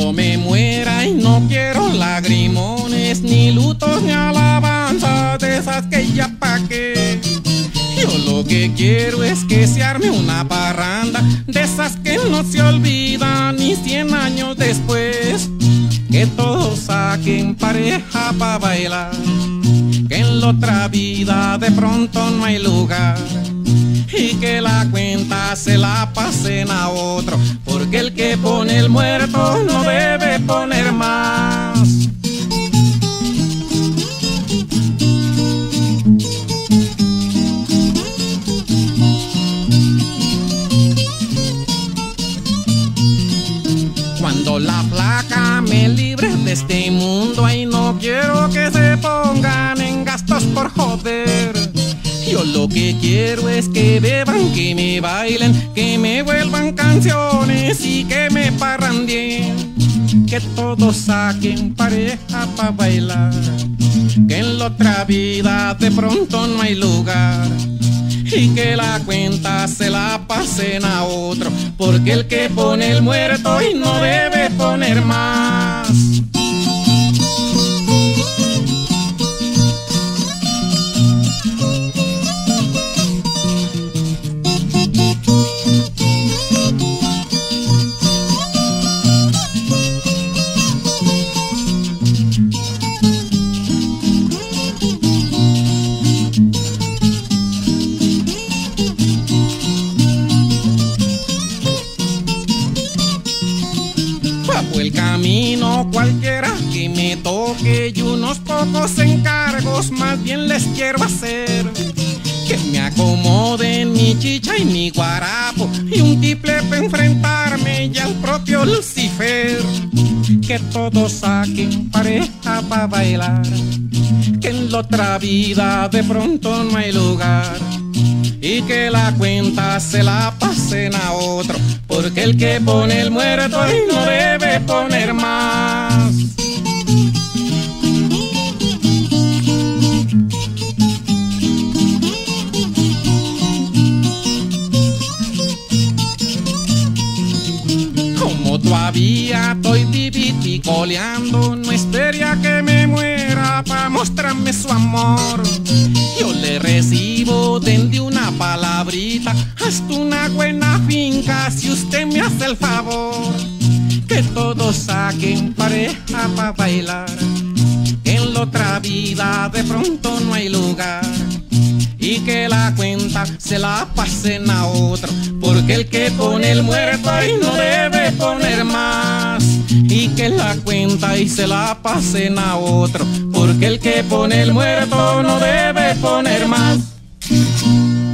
Cuando me muera y no quiero lagrimones, ni lutos, ni alabanza de esas que ya pa' qué. Yo lo que quiero es que se arme una parranda de esas que no se olvidan ni 100 años después. Que todos saquen pareja pa' bailar, que en la otra vida de pronto no hay lugar, y que la cuenta se la pasen a otro, porque el que pone el muerto no debe poner más. Cuando la flaca me libre de este mundo, ay, no quiero que se pongan en gastos por joder. Yo lo que quiero es que beban, que me bailen, que me vuelvan canciones y que me parrandien. Que todos saquen pareja pa' bailar, que en la otra vida de pronto no hay lugar, y que la cuenta se la pasen a otro, porque el que pone el muerto y no debe poner más. El camino cualquiera que me toque y unos pocos encargos más bien les quiero hacer. Que me acomoden mi chicha y mi guarapo y un tiple para enfrentarme y al propio Lucifer. Que todos saquen pareja pa' bailar, que en la otra vida de pronto no hay lugar, y que la cuenta se la pasen a otro, porque el que pone el muerto ahí no debe poner más. Como todavía estoy viviticoleando, no espere a que me muera pa' mostrarme su amor. Yo le recibo de una palabrita hasta una buena finca si usted me hace el favor. Que todos saquen pareja pa' bailar, que en la otra vida de pronto no hay lugar, y que la cuenta se la pasen a otro, porque el que pone el muerto ahí no debe poner más. Y que la cuenta y se la pasen a otro, porque el que pone el muerto no debe poner más.